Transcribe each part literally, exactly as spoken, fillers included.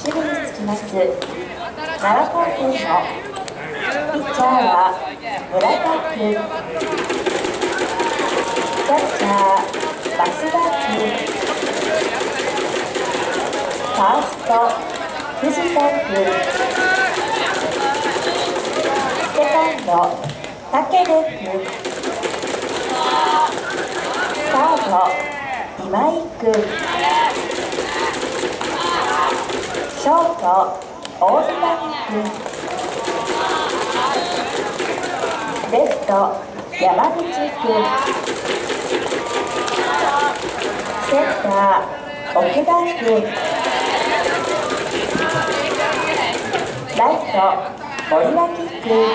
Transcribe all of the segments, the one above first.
守備につきます奈良高専のピッチャーは村田君、キャッチャー増田君、ファースト藤田君、セカンド武部君、サード今井君、ショート大谷君、レフト山口君、センター奥田君、ライト森脇君、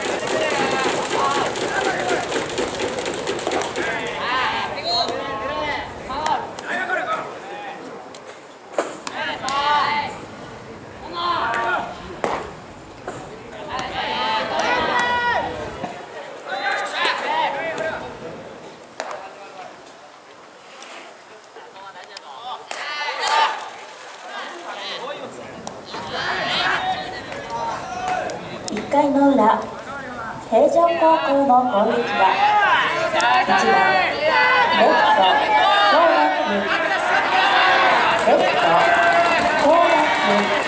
いっかいの裏、平城高校の攻撃は、いちばんレフト、東楽君、レフト、東楽君、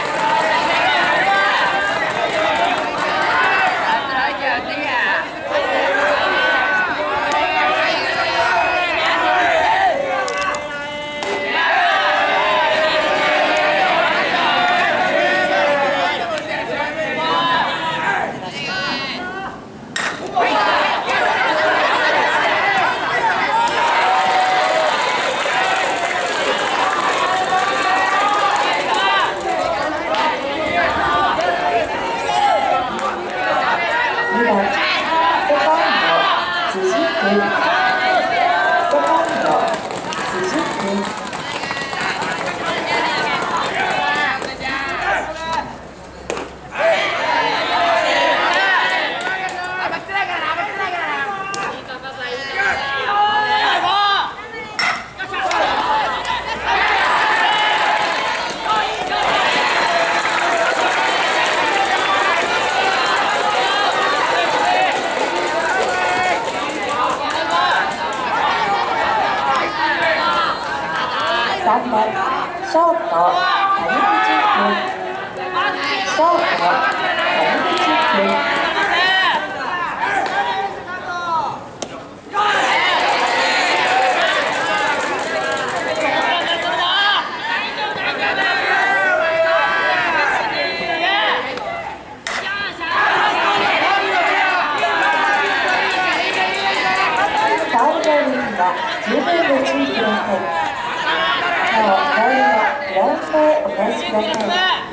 さんばんショート谷口君、ショート谷口君、ファウルボールには十分ご注意ください。なお、ボールはグラウンドへお返しください。